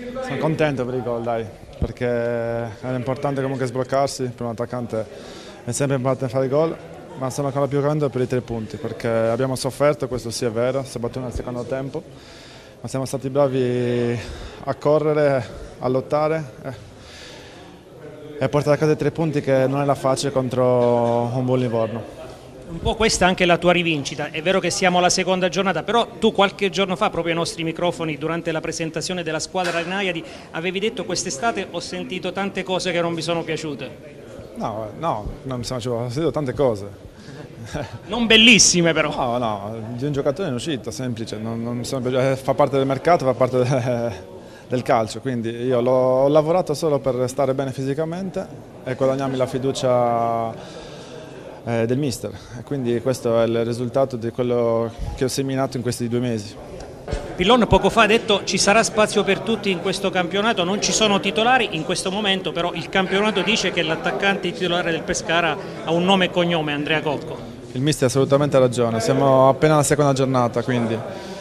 Sono contento per il gol, dai, perché è importante comunque sbloccarsi, per un attaccante è sempre importante fare il gol, ma sono ancora più contento per i 3 punti, perché abbiamo sofferto, questo sì è vero, si è battuto nel secondo tempo, ma siamo stati bravi a correre, a lottare e a portare a casa i 3 punti, che non è la facile contro un buon Livorno. Un po' questa è anche la tua rivincita, è vero che siamo alla seconda giornata, però tu qualche giorno fa, proprio ai nostri microfoni, durante la presentazione della squadra Naiadi, avevi detto: quest'estate ho sentito tante cose che non mi sono piaciute. No, no, non mi sono ho sentito tante cose. Non bellissime però. No, no, di un giocatore in uscita, semplice, non mi sono fa parte del mercato, fa parte del calcio, quindi io ho lavorato solo per stare bene fisicamente e guadagnarmi la fiducia del mister, e quindi questo è il risultato di quello che ho seminato in questi 2 mesi. Pillon poco fa ha detto: ci sarà spazio per tutti in questo campionato, non ci sono titolari in questo momento, però il campionato dice che l'attaccante titolare del Pescara ha un nome e cognome, Andrea Cocco. Il mister ha assolutamente ragione, siamo appena alla seconda giornata, quindi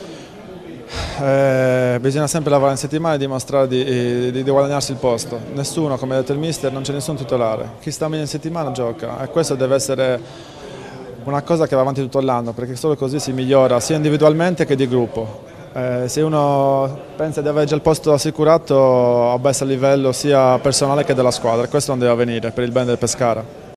bisogna sempre lavorare in settimana e dimostrare di guadagnarsi il posto. Nessuno, come ha detto il mister, non c'è nessun titolare. Chi sta meglio in settimana gioca, e questo deve essere una cosa che va avanti tutto l'anno, perché solo così si migliora sia individualmente che di gruppo. Se uno pensa di avere già il posto assicurato, abbassa il livello sia personale che della squadra, questo non deve avvenire per il bene del Pescara.